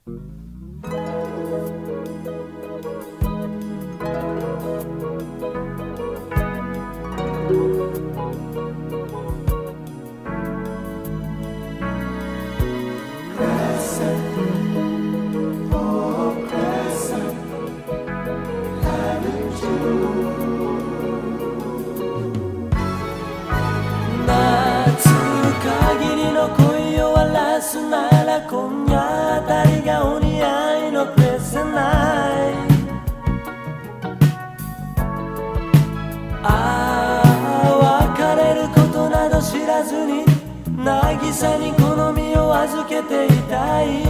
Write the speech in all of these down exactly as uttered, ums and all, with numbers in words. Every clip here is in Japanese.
なら今夜あたりがお似合いのプレゼンナイああ別れることなど知らずに渚に好みを預けていたい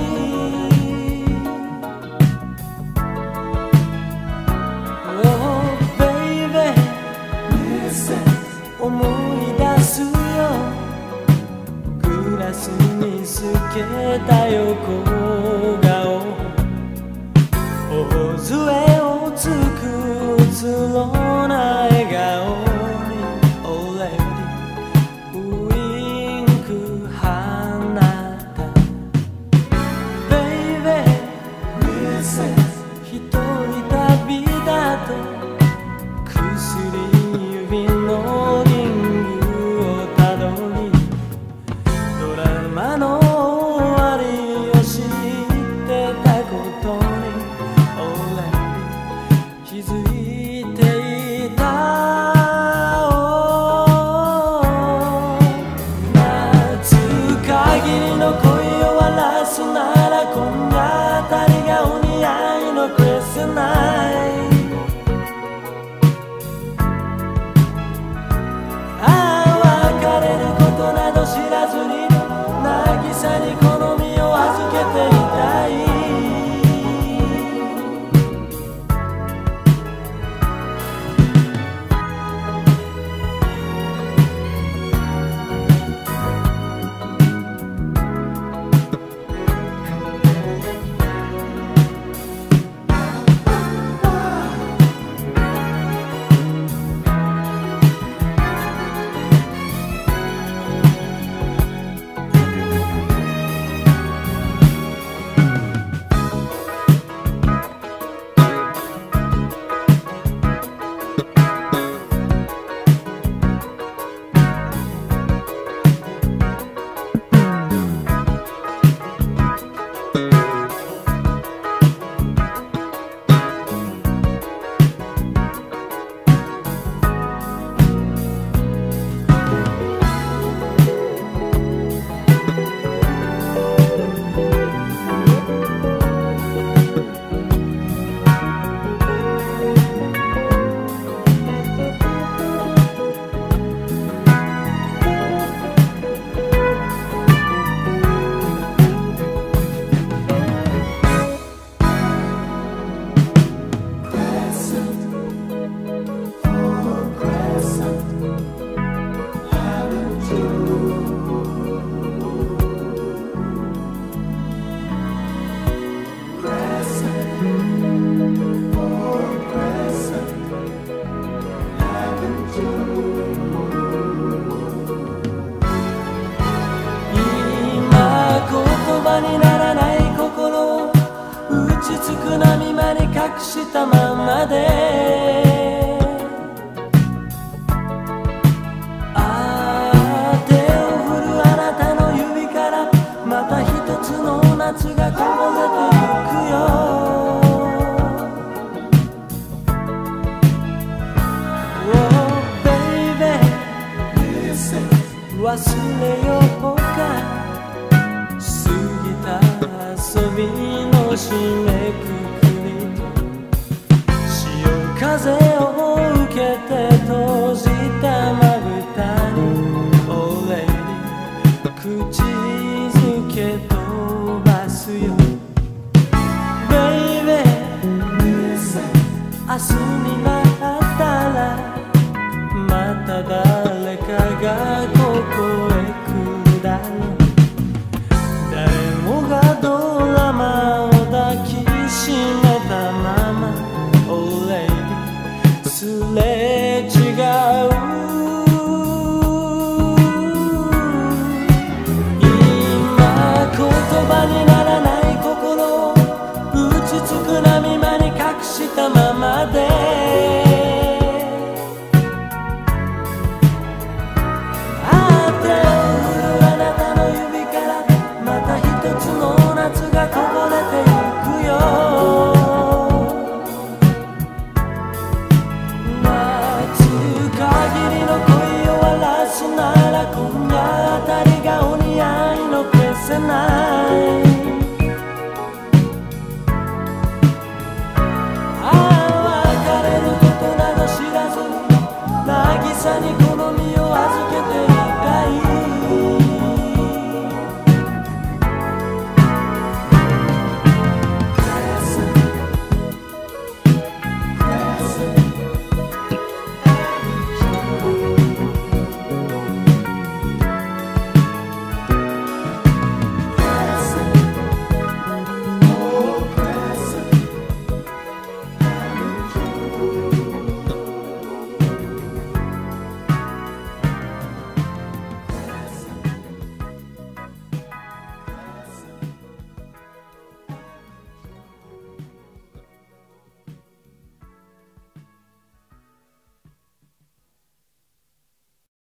Oh baby思い出すよグラスに透けた横顔頬杖をつくうつろな笑顔に Oh lady ウインク放った Baby 一人旅だと薬指のリングをたどりドラマの終わりを知ってたことに Oh lady 気づいていた夏限りの恋を荒らすなら今夜あたりがお似合いのクリスナイ知らずに渚に好みを預けていたいにならない心を打ちつく波間に隠したままでああ手を振るあなたの指からまた一つの夏がこぼれてゆくよ Oh baby 忘れようか遊びの締めくくりと潮風を受けて閉じたまぶたに Oh lady 口づけ飛ばすよ Baby 明日になったらまた誰かがここへ来るだろう誰もがドラマを抱きしめたまま Oh lady すれ違うままで